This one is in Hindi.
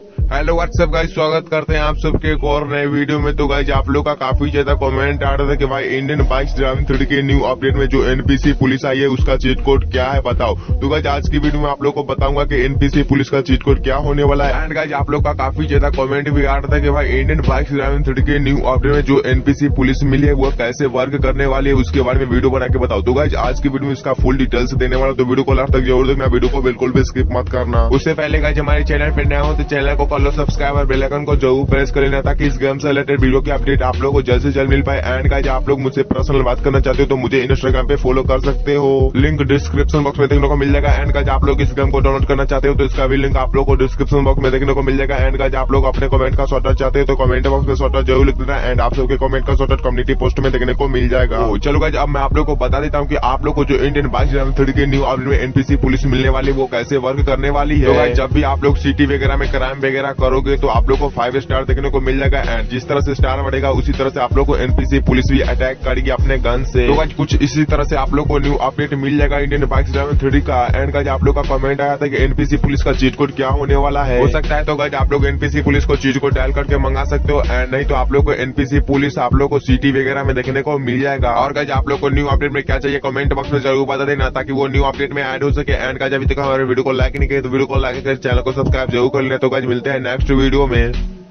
हेलो व्हाट्सएप गाइस, स्वागत करते हैं आप सबके एक और नए वीडियो में। तो गाइस आप लोग का काफी ज्यादा कमेंट आ रहा था कि भाई इंडियन बाइक्स ड्राइविंग 3 के न्यू अपडेट में जो एनपीसी पुलिस आई है उसका चीट कोड क्या है बताओ। तो गाइस आज की वीडियो में आप लोग को बताऊंगा कि एनपीसी पुलिस का चीट कोड क्या होने वाला है। एंड गाइस आप लोग का काफी ज्यादा कमेंट भी आ रहा था कि भाई इंडियन बाइक्स ड्राइविंग 3 के न्यू अपडेट में जो एनपीसी पुलिस मिली है वो कैसे वर्क करने वाली है उसके बारे में वीडियो बना के बताओ। तो गाइस आज की वीडियो में इसका फुल डिटेल्स देने वाला, तो वीडियो को लास्ट तक जरूर देखना, वीडियो को बिल्कुल भी स्किप मत करना। उससे पहले गाइस हमारे चैनल पर नया हो तो चैनल को कर लो सब्सक्राइब और बेल आइकन को जरूर प्रेस कर लेना ताकि इस गेम से रिलेटेड वीडियो की अपडेट आप लोगों को जल्द से जल्द मिल पाए। एंड गाइस आप लोग मुझसे पर्सनल बात करना चाहते हो तो मुझे इंस्टाग्राम पे फॉलो कर सकते हो, लिंक डिस्क्रिप्शन बॉक्स में देखने को मिल जाएगा। एंड गाइस आप लोग इस गेम को डाउनलोड करना चाहते हो तो इसका भी लिंक आप लोग को डिस्क्रिप्शन बॉक्स में देखने को मिल जाएगा। एंड गाइस आप लोग अपने कमेंट का शॉर्ट आउट चाहते हो तो कमेंट बॉक्स में शॉर्ट आउट जरूर लिख देना। एंड आप सबके कमेंट का शॉर्ट आउट कम्युनिटी पोस्ट में देखने को मिल जाएगा। चलो गाइस अब मैं आप लोग को बता देता हूँ कि आप लोग को जो इंडियन बाइक्स ड्राइविंग 3 के न्यू अपडेट में एनपीसी पुलिस मिलने वाली वो कैसे वर्क करने वाली है। तो गाइस जब भी आप लोग सिटी वगैरह में क्राइम वगैरह करोगे तो आप लोग को 5 स्टार देखने को मिल जाएगा। एंड जिस तरह से स्टार बढ़ेगा उसी तरह से आप लोग को एनपीसी पुलिस भी अटैक करेगी अपने गन से। तो गाइस कुछ इसी तरह से आप लोग को न्यू अपडेट मिल जाएगा इंडियन बाइक्स ड्राइविंग 3 का। एंड गाइस आप लोग का कमेंट आया था कि एनपीसी पुलिस का चीट कोड क्या होने वाला है। हो सकता है तो गाइस आप लोग एनपीसी पुलिस को चीट कोड डायल करके मंगा सकते हो। एंड नहीं तो आप लोग को एनपीसी पुलिस आप लोग को सिटी वगैरह में देखने को मिल जाएगा। और गाइस आप लोग को न्यू अपडेट में क्या चाहिए कमेंट बॉक्स में जरूर बता देना ताकि वो न्यू अपडेट में ऐड हो सके। एंड गाइस अभी तक हमारे वीडियो को लाइक नहीं किया तो वीडियो को लाइक कर चैनल को सब्सक्राइब जरूर कर लेना। तो गाइस मिलते हैं नेक्स्ट वीडियो में।